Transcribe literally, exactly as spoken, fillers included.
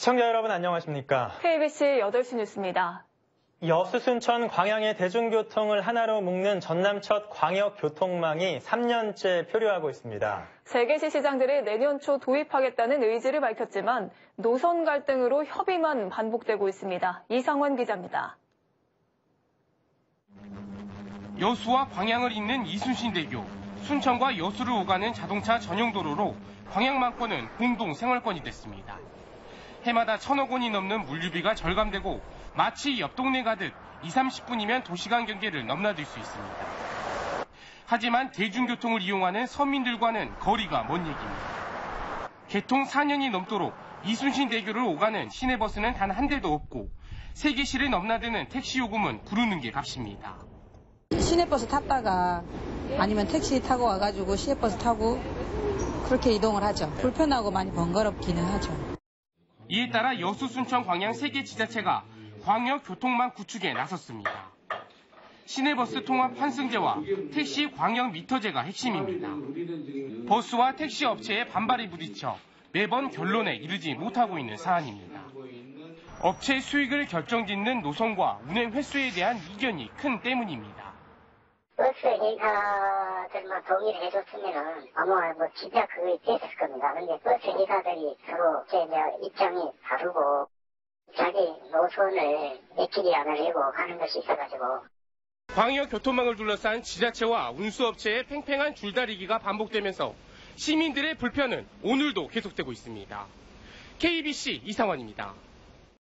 시청자 여러분 안녕하십니까? 케이비씨 여덟 시 뉴스입니다. 여수, 순천, 광양의 대중교통을 하나로 묶는 전남 첫 광역교통망이 삼 년째 표류하고 있습니다. 세 개시 시장들이 내년 초 도입하겠다는 의지를 밝혔지만 노선 갈등으로 협의만 반복되고 있습니다. 이상원 기자입니다. 여수와 광양을 잇는 이순신대교, 순천과 여수를 오가는 자동차 전용 도로로 광양망권은 공동 생활권이 됐습니다. 해마다 천억 원이 넘는 물류비가 절감되고 마치 옆 동네 가듯 이삼십 분이면 도시간 경계를 넘나들 수 있습니다. 하지만 대중교통을 이용하는 서민들과는 거리가 먼 얘기입니다. 개통 사 년이 넘도록 이순신대교를 오가는 시내버스는 단 한 대도 없고 세 개시를 넘나드는 택시 요금은 부르는 게 값입니다. 시내버스 탔다가 아니면 택시 타고 와가지고 시내버스 타고 그렇게 이동을 하죠. 불편하고 많이 번거롭기는 하죠. 이에 따라 여수, 순천, 광양 세 개 지자체가 광역교통망 구축에 나섰습니다. 시내버스 통합 환승제와 택시 광역 미터제가 핵심입니다. 버스와 택시 업체의 반발이 부딪혀 매번 결론에 이르지 못하고 있는 사안입니다. 업체 수익을 결정짓는 노선과 운행 횟수에 대한 이견이 큰 때문입니다. 버스 기사들만 동의를 해줬으면은 아마 뭐 진짜 그게 됐을 겁니다. 근데 버스 기사들이 서로 제 입장이 다르고 자기 노선을 내키지 않으려고 하는 것이 있어가지고. 광역교통망을 둘러싼 지자체와 운수업체의 팽팽한 줄다리기가 반복되면서 시민들의 불편은 오늘도 계속되고 있습니다. 케이비씨 이상원입니다.